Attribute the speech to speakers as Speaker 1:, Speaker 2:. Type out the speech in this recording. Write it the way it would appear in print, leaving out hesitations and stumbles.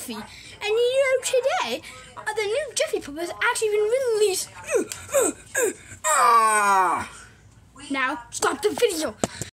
Speaker 1: Jeffy. And you know, today, the new Jeffy pup has actually been released. Now, stop the video.